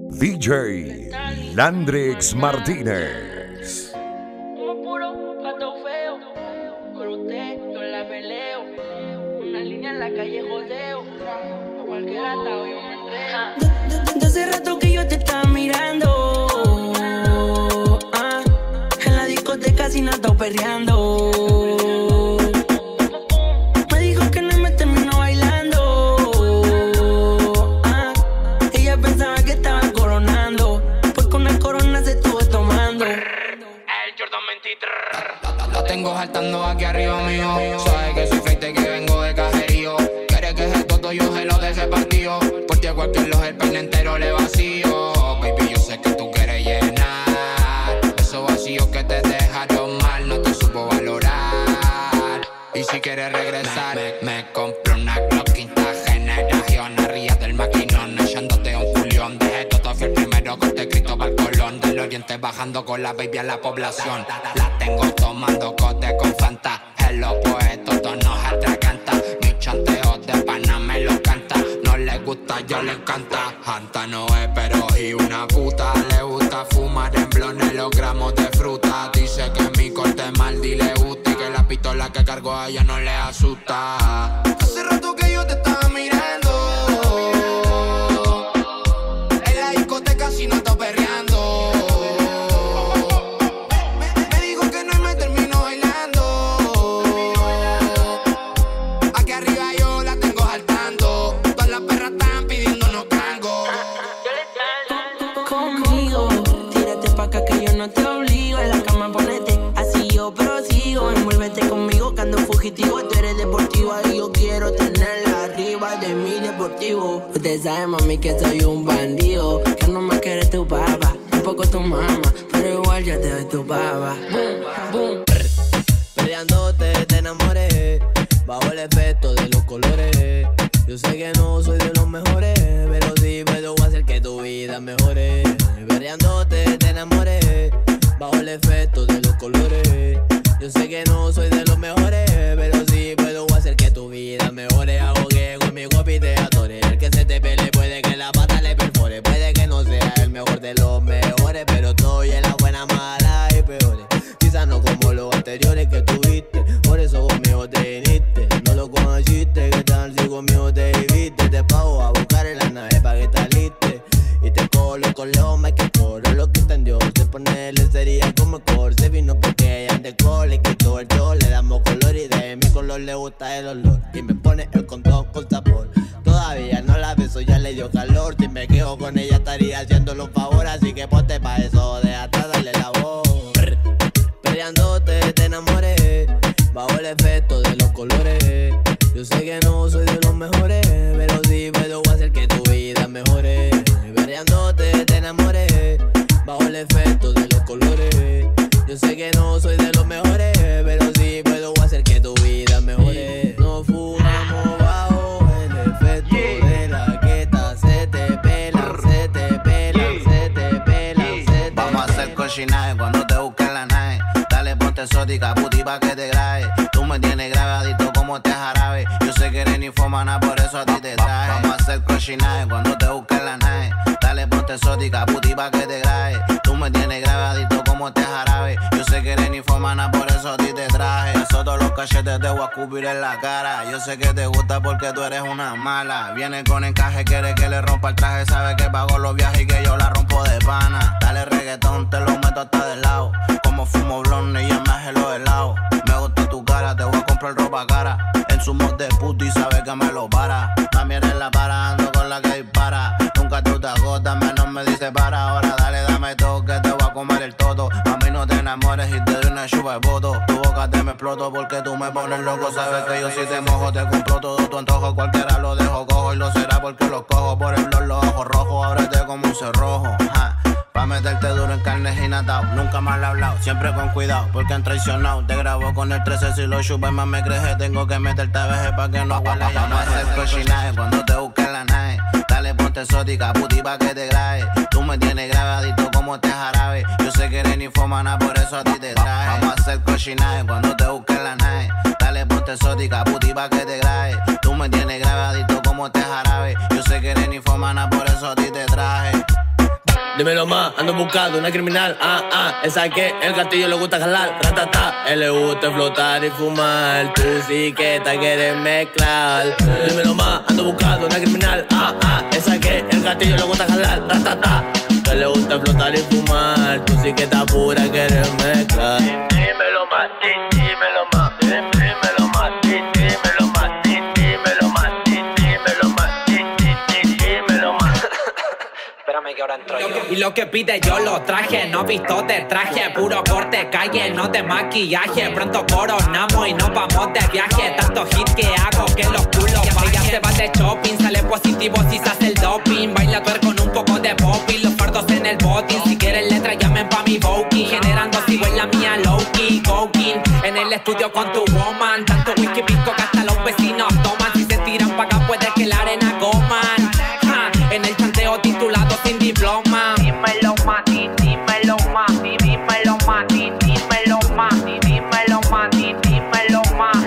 DJ Landrex Martínez. Como puro pato feo, con usted yo la peleo. Una línea en la calle jodeo, a cualquier atado yo me entrego. De hace rato que yo te estaba mirando, en la discoteca sin atado perreando. Me dijo que no me terminó bailando, ella pensaba que estaba coronando, pues con el corona se estuvo tomando. El Jordan 23. La tengo saltando aquí arriba mío. Sabe que soy freite, que vengo de cajerío. Quiere que se todo yo se lo de ese partido. Porque a cualquier loja el peine entero le vacío. Baby, yo sé que tú quieres llenar esos vacíos que te dejaron mal, no te supo valorar. Y si quieres regresar, me compré una Glock quinta generación. Arriba del maquinón, echándote un culión. Dejé todo fiel primero con te Cristóbal Colón. Del oriente bajando con la baby a la población. La tengo tomando cote con Fanta. En los puestos tonos atraganta. Mi chanteo de pana me lo canta. No le gusta, yo le encanta. Janta no es, pero y una puta. Le gusta fumar en blones los gramos de fruta. Dice que mi corte es mal, dile gusta. Y que la pistola que cargo a ella no le asusta. Hace rato que yo te estaba mirando. En la discoteca si no estoy perreando. Me dijo que no y me terminó bailando. Aquí arriba yo la tengo saltando. Todas las perras están pidiéndonos cango. Conmigo, tírate pa' acá que yo no te obligo. En la cama ponete, así yo prosigo. Envuélvete conmigo que ando fugitivo. Tú eres deportiva y yo quiero tenerla arriba de mi deportivo. Usted sabe, mami, que soy un bandido, que no me quiere tu papá, tampoco tu mamá, pero igual yo te doy tu papá. Boom, boom. Peleándote te enamoré, bajo el efecto de los colores. Yo sé que no soy de los mejores, pero sí puedo hacer que tu vida mejore. Peleándote te enamoré, bajo el efecto de los colores. Yo sé que no soy de los mejores, pero sí puedo hacer que tu vida mejore. Hago que conmigo pide atores. El que se te pele puede que la pata le perfore. Puede que no sea el mejor de los mejores, pero estoy en la buena, mala y peores. Quizás no como los anteriores que tuviste, por eso conmigo te viniste. No lo conociste, que tal si conmigo te viviste. Te pago a buscar en la nave pa' que te aliste. Y te colo con los más que coro. Lo que entendió, se ponerle sería como cor. Se vino porque ella de cole, quitó el sol. Le damos color y de mi color le gusta el olor. Y me pone el condón con sabor. Todavía no la beso, ya le dio calor. Si me quedo con ella estaría haciéndole un favor. Así que ponte pa' eso, déjate darle la voz. Peleándote te enamoré, bajo el efecto de los colores. Yo sé que no soy de los mejores, pero sí puedo hacer que tu vida mejore. Peleándote te enamoré, bajo el efecto de los colores. Yo sé que no soy de los mejores, pero sí puedo hacer que tu vida mejore. No fumamos bajo el efecto de la queta. Se te pelan, se te pelan, se te pelan, se te Vamos a hacer cochinaje cuando te busquen la nave. Dale, ponte exótica, puti pa' que te grabe. Tú me tienes grabadito como este jarabe. Yo sé que eres ninfomana, por eso a ti te traje. Vamos a hacer cochinaje cuando te busquen la nave. Dale, ponte exótica, puti pa' que te grabe. Tú me tienes grabadito como este jarabe. Yo sé que eres ninfomana, por eso a ti te traje. Azoto los cachetes, te voy a escupir en la cara. Yo sé que te gusta porque tú eres una mala. Viene con encaje, quiere que le rompa el traje. Sabe que pago los viajes y que yo la rompo de pana. Dale reggaetón, te lo meto hasta del lado. Como fumo blonde y ya me hace los helados. Me gusta tu cara, te voy a comprar ropa cara. En su mod de puto y sabe que me lo para. También en la para, ando con la que dispara. Nunca tú te agotas, menos me dice para. Ahora dale, dame todo que te voy a comer el toto. A mí no te enamores y te doy una chupa de voto. Tu boca te me exploto porque tú me pones loco. Sabes que yo si te mojo te compro todo tu antojo. Cualquiera lo dejo cojo y lo será porque los cojo. Por el blog los ojos rojos, ábrete como un cerrojo. Pa' meterte duro en carne y natao. Nunca mal hablado, siempre con cuidado, porque han traicionado. Te grabo con el 13 si lo chupas más me creje. Tengo que meterte a veces pa' que no huele. Vamos a hacer cochinaje cuando te busquen la nave. Dale, ponte exótica, puti pa' que te grabe. Tú me tienes grabadito como este jarabe. Yo sé que eres ninfomana, por eso a ti te traje. Vamos a hacer cochinaje cuando te busquen la nave. Dale, ponte exótica, puti pa' que te grabe. Tú me tienes grabadito como este jarabe. Yo sé que eres ninfomana, por eso a ti te traje. dímelo más, ando buscando una criminal, esa que el gatillo le gusta jalar, ratata, él le gusta flotar y fumar, tú sí que te quieres mezclar, dímelo más, ando buscando una criminal, esa que el gatillo le gusta jalar, ratata, él le gusta flotar y fumar, tú sí que te pura quieres mezclar. Dímelo más, dímelo más, dímelo más, dímelo más, dímelo más, dímelo más, dímelo más. Espérame que ahora entro yo. Y lo que pide yo lo traje, no visto de traje, puro corte, calle, no de maquillaje. Pronto coronamos y nos vamos de viaje. Tantos hits que hago que los culos bajen. Ella se va de shopping, sale positivo si se hace el doping. Baila tuer con un poco de popping, los fardos en el botín. Si quieren letra llamen pa' mi booking. Generando sigo en la mía low-key, coking. En el estudio con tu woman. Tanto whisky pisco que hasta los vecinos toman. Si se tiran pa' acá puede que la arena coman. En el chanteo titulado sin diploma. Dímelo más, dímelo más, dímelo más, dímelo más, dímelo más, dímelo más,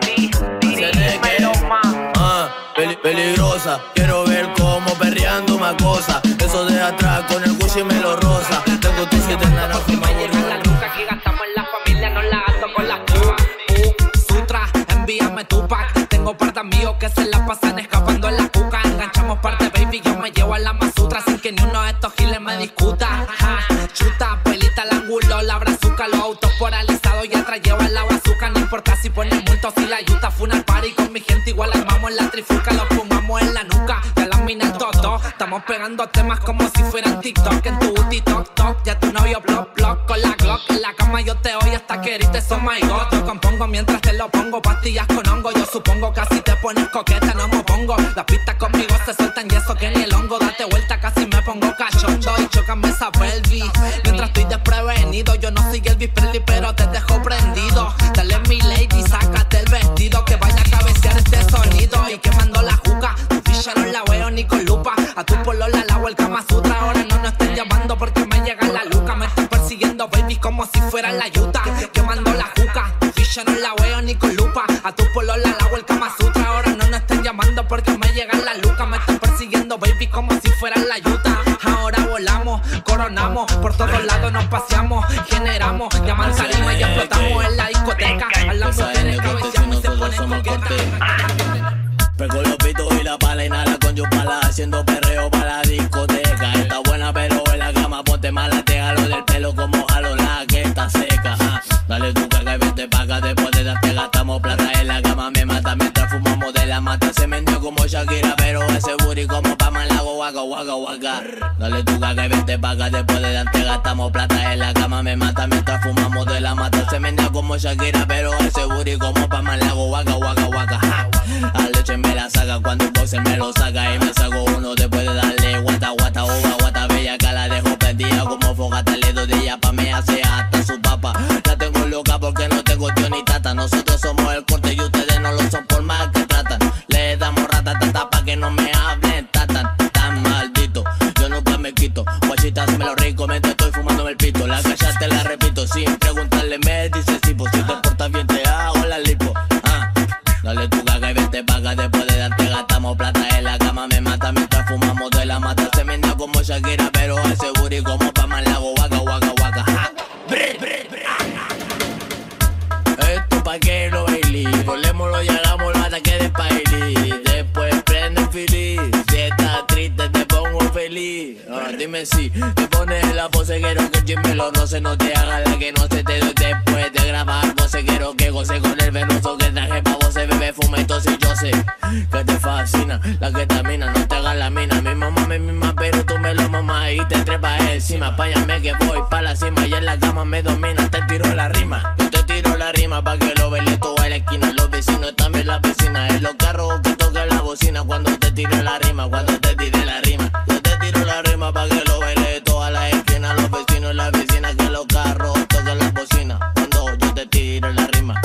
dímelo más. Peligrosa, quiero ver cómo perreando me acosa. Eso de atrás con el Gucci me lo rosa. Tengo tu 7 naranjas y me llegan la luca que gastamos en la familia, no la gasto con las púas. Sutra, envíame tu pack. Tengo par de amigos que se la pasan escapando en la cuca. Enganchamos parte, baby, yo me llevo a la masutra sin que ni uno de estos giles me discuta. Chuta, pelita al ángulo, la brazuca, los autos paralizados y atrás llevan la bazuca. No importa si ponen multos, si la yuta fue una party con mi gente igual armamos en la trifuca, los pongamos en la nuca. Ya las minas todo, estamos pegando temas como si fueran TikTok. En tu booty toc toc, ya tu novio block block con la Glock. En la cama yo te oyo hasta que grites oh my god. Yo compongo mientras te lo pongo, pastillas con hongo. Yo supongo que así te pones coqueta, no me pongo. Las pistas conmigo se sueltan y eso que ni el hongo. Date vuelta casi me pongo cachondo y chocame esa pelvis. Mientras estoy desprevenido, yo no soy Elvis Presley pero te dejo prendido. Dale mi lady, sácate el vestido que vaya a cabecear este sonido. Y quemando la juca, tu ficha no la veo ni con lupa. A tu polola la o el Kama Sutra. Ahora no nos estén llamando porque me llega la luca. Me están persiguiendo baby como si fuera la yuta. Quemando la juca, tu ficha no la veo ni con lupa. A tu polola la o el Kama Sutra. Ahora no nos estén llamando porque me llega la luca. Me están persiguiendo baby como si fuera la yuta. Ahora volamos, coronamos, por todos lados nos paseamos, generamos, llaman tarima y explotamos en la discoteca. A las mujeres cabeceamos y se ponen coquetas. Pego los pitos y la pala y nada con Yupala, haciendo perreo para la discoteca. Está buena pero en la cama ponte mala, te jalo del pelo como jalo la que está seca. Dale tu caga y vete pa' acá, después de darte gastamos plata en la cama, me mata mientras fumamos de la mata. Se mendió como Shakira pero ese booty como Pama en lago waka waka waka. Dale tu caga y vete pa' acá, después de darte gastamos plata en la cama, me mata mientras fumamos de la mata. Se mendió como Shakira pero ese booty como Pama en lago waka waka waka. A leche me la saca cuando un boxer me lo saca y me saco uno después de darle guata guata uva guata bella que la dejo prendida como fogata le doy de ella pa' me hace hasta su papa. La tengo loca porque no tengo tío ni tata. Nosotros somos el corte y ustedes no lo son por más que tratan. Le damos ratatata pa' que no me hablen tan maldito. Yo nunca me quito, guachitas me lo rico mientras estoy fumando el pito. La calle te la repito sin preguntarle me dice si pues si te portas bien te hago la lipo. Dale tu caga y vete pa' acá, después de darte gastamos plata en la cama, me mata mientras fumamos de la mata. Se menea como Shakira pero ese booty como Pama en lago waka waka waka. Esto pa' que lo bailí, volémoslo y hagámoslo hasta que despailí. Después prende el feliz, si estás triste te pongo feliz. Dime si te pones en la pose, quiero que Jimmy lo roce, no te haga la que no se te doy después de grabar pose. Quiero que goce con el venoso que traje pa' vos, bebé fuma y y yo sé que te fascina la ketamina, no te hagas la mina. Mi mamá me mima pero tú me lo mamas y te trepas encima. Páñame que voy pa' la cima y en la cama me domina, te tiro la rima. Yo te tiro la rima pa' que lo baile todo en la esquina. Los vecinos también la vecina, en los carros que toque la bocina. Cuando te tiro la rima, cuando te tire la rima. Yo te tiro la rima pa' que lo baile toda la esquina. Los vecinos y la vecina, que los carros toquen la bocina. Cuando yo te tiro la rima.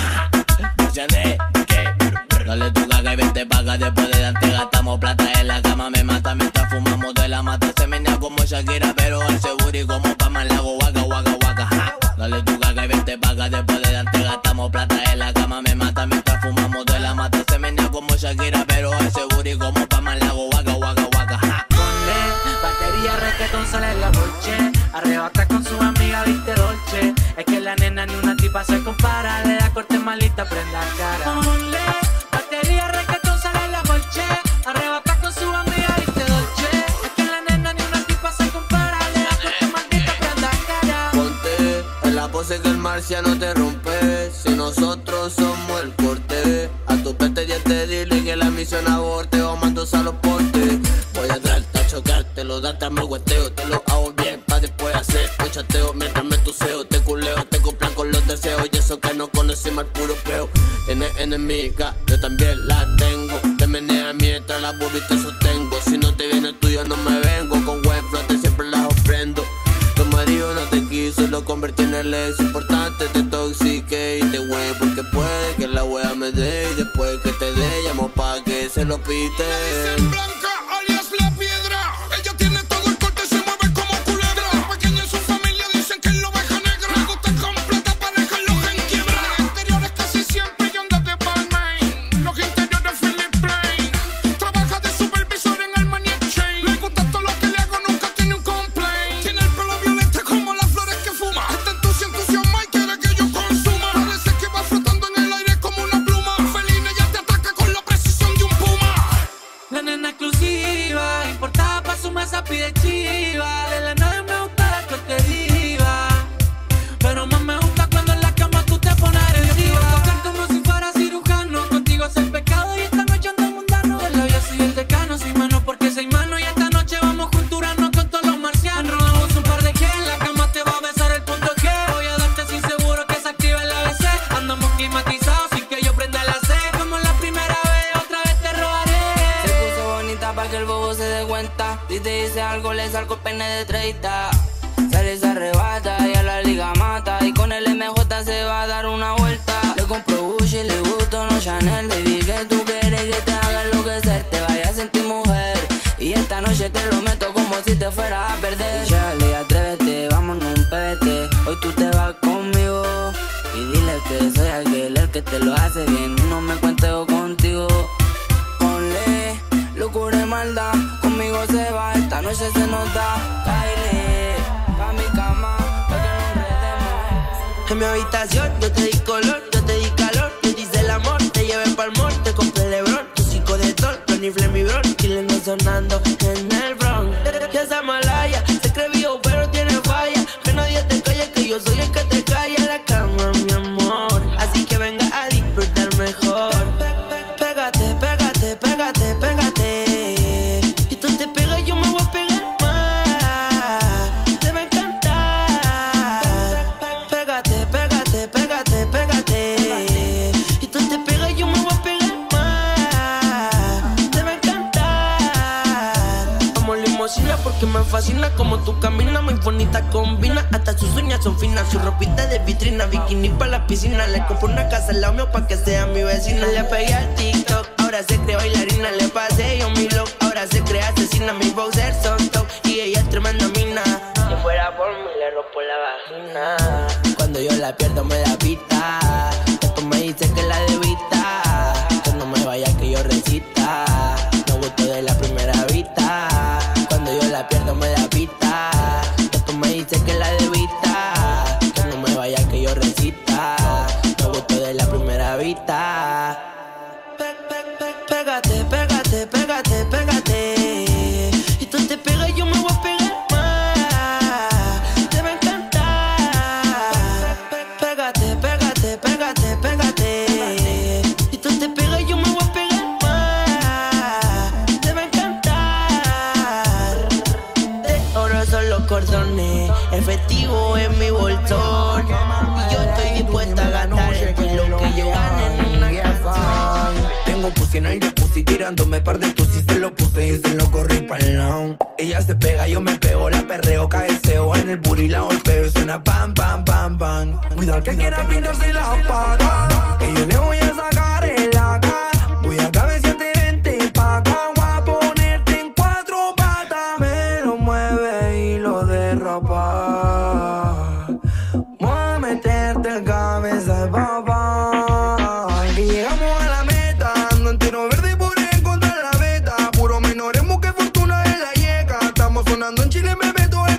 Dale tu caga y vente pa' acá, después de darte gastamos plata en la cama, me mata mientras fumamos de la mata. Se menea como Shakira pero ese booty como Pama en lago waka waka waka. Dale tu caga y vente pa' acá, después de darte gastamos plata en la cama, me mata mientras fumamos de la mata. Se menea como Shakira pero ese booty como Pama en lago waka waka waka. Ponle batería, reggaeton, sale en la noche, arrebata con su amiga, viste dolce. Es que la nena ni una tipa se compara, le da corte malita, prenda cara. Ponle batería, reggaetón, sale en la noche, arrebata con su amiga, viste dolce. Es que la nena ni una tipa se compara, le da corte maldita, prenda cara. Ponte en la pose que el marciano te rompe. Si nosotros somos el corte, a tu peste diente dile que la misión aborte o mando a los portes. Voy a darte a chocártelo, darte a mi hueteo. Te lo hago bien pa' después hacer un chateo. Mientras me tuseo, te culeo, te cumplan con los deseos. Y eso que no conocemos al puro peo. Tienes enemiga, yo también la tengo. Te menea mientras la burrita te sostengo. Si no te viene tuyo no me vengo. Con buen flote siempre las ofrendo. Tu marido no te quiso, lo convertí en el ex. Importante te toxique y te güey. Porque puede que la wea me dé. Y después que te dé, llamo pa' que se lo pite. Pide chiva, de la nave me gusta la corte diva. Pero más me gusta cuando en la cama tú te pones agresiva. Tocar como si fuera cirujano, contigo es el pecado y esta noche ando mundano. De la vida soy el decano, soy mano porque soy mano. Y esta noche vamos junturando con todos los marcianos. Robamos un par de que en la cama te va a besar el punto que voy a darte sin seguro que se active el ABC. Andamos climatizados sin que yo prenda la C. Como la primera vez, otra vez te robaré. Se puso bonita pa' que el bobo se dé cuenta. Si te dice algo, le salgo el pene de 30. Sale, se arrebata y a la liga mata. Y con el MJ se va a dar una vuelta. Le compro Gucci, le gusto, no Chanel. Baby, que tú quieres que te haga enloquecer. Te vayas a sentir mujer. Y esta noche te lo meto como si te fueras a perder. Charlie, atrévete, vámonos un pete. Hoy tú te vas conmigo. Y dile que soy aquel el que te lo hace bien. No me cuenteo contigo. Ponle locura y maldad. Conmigo se va, esta noche se nos da. Caile, pa' mi cama, pa' que nos enredemos. En mi habitación yo te di color, yo te di calor. Yo te hice el amor, te llevé pa'l mall. Te compré el Lebron, tu psico de Tol. Tony Flemmy Bron, Chile no sonando en el Bronx. Ya esa malaya, se cree vivo pero tiene falla. Que nadie te calle, que yo soy el que te calla en la cama, mi amor. Así que venga a disfrutar mejor. Pégate, pégate, pégate, pégate. Y tú te pegas, yo me voy a pegar más. Te va a encantar. Pégate, pégate, pégate, pégate. Y tú te pegas, yo me voy a pegar más. Te va a encantar. Vamos limosina porque me fascina como tú caminas. Muy bonita combina, hasta sus uñas son finas. Su ropita de vitrina, bikini pa' la piscina. Le compro una casa al lado mío pa' que sea mi vecina. Le pegué al TikTok, ahora se cree bailarina. Le pasé yo mi look, ahora se cree asesina. Mis boxers son top y ella es tremenda mina. Si fuera por mí le rompo la vagina. Cuando yo la pierdo me da pita. Después me dice que la debita. Que no me vaya que yo recita. Me gustó de la primera vista. Cuando yo la pierdo me da pita. Después me dice que la debita. Que no me vaya que yo recita. Me gustó de la primera vista. Pégate, pégate, pégate, pégate. Y tú te pegas, yo me voy a pegar más. Te va a encantar. Pégate, pégate, pégate, pégate. Y tú te pegas, yo me voy a pegar más. Te va a encantar. De oro son los cordones, efectivo en mi bolsón. Y yo estoy dispuesta a gastar lo que yo gane en una canción. Tengo pussy en el jacuzzi tirándome par de tus y se lo puse y se lo corrí pa'l lado. Ella se pega, yo me pego, la perreo, cabeceo en el booty, la golpeo y suena pam, pam, pam, pam. Cuidado que quiera pintarse y la apaga. Que yo le voy a sacar el acá. Voy a cabecearte, vente pa' acá. Voy a ponerte en 4 patas. Me lo mueve y lo derrapa. Voy a meterte el cabeza, papá. Y llegamos a la meta, ando entero verde por encontrar la beta. Puro menores, busque fortuna en la yeca. Estamos sonando en Chile, me meto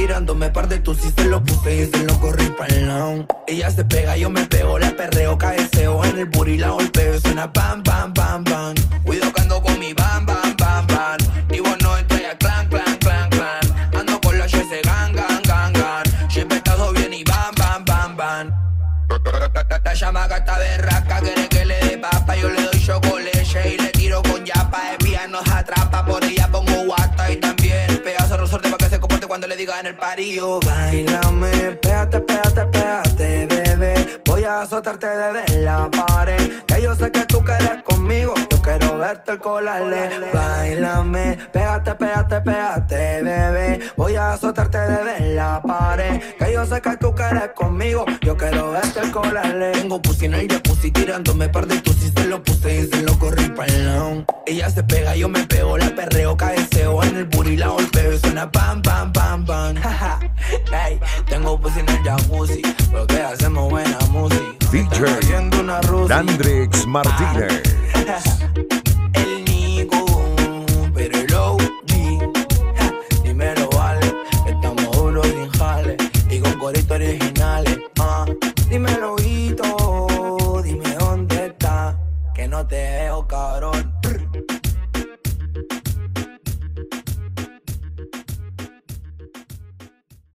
tirándome par de tus y se lo puse y se lo corrí pa'l lado. Ella se pega, yo me pego, la perreo, cabeceo en el booty, la golpeo, suena pam, pam, pam, pam. Cuido que ando con mi bam, bam, bam, bam. Y vos no entras a clan, clan, clan, clan. Ando con los ese gang, gang, gang, gang. Siempre he estado bien y bam, bam, bam, bam. La chamaca está berraca, quiere que le dé papa. Yo le doy chocolate y le tiro con yapa. Espía nos atrapa, por ella pongo guata. Y también pedazo de resorte para que se comporte cuando le diga en el parillo. Báilame, pégate, pégate, pégate, bebé. Voy a azotarte desde la pared. Que yo sé que tú quieres conmigo, yo quiero verte el colale. Báilame, pégate, pégate, pégate, bebé. Voy a azotarte desde la pared. Que yo sé que tú quieres conmigo, yo quiero verte el colale. Tengo pussy en el jacuzzi tirándome par de tus y se lo puse y se lo corrí pa'l lado. Ella se pega, yo me pego, la perreo, cabeceo en el booty, la golpeo y suena pam, pam, pam, pam. Hey, tengo pussy en el jacuzzi, porque hacemos buena música. DJ Dandrix Martínez.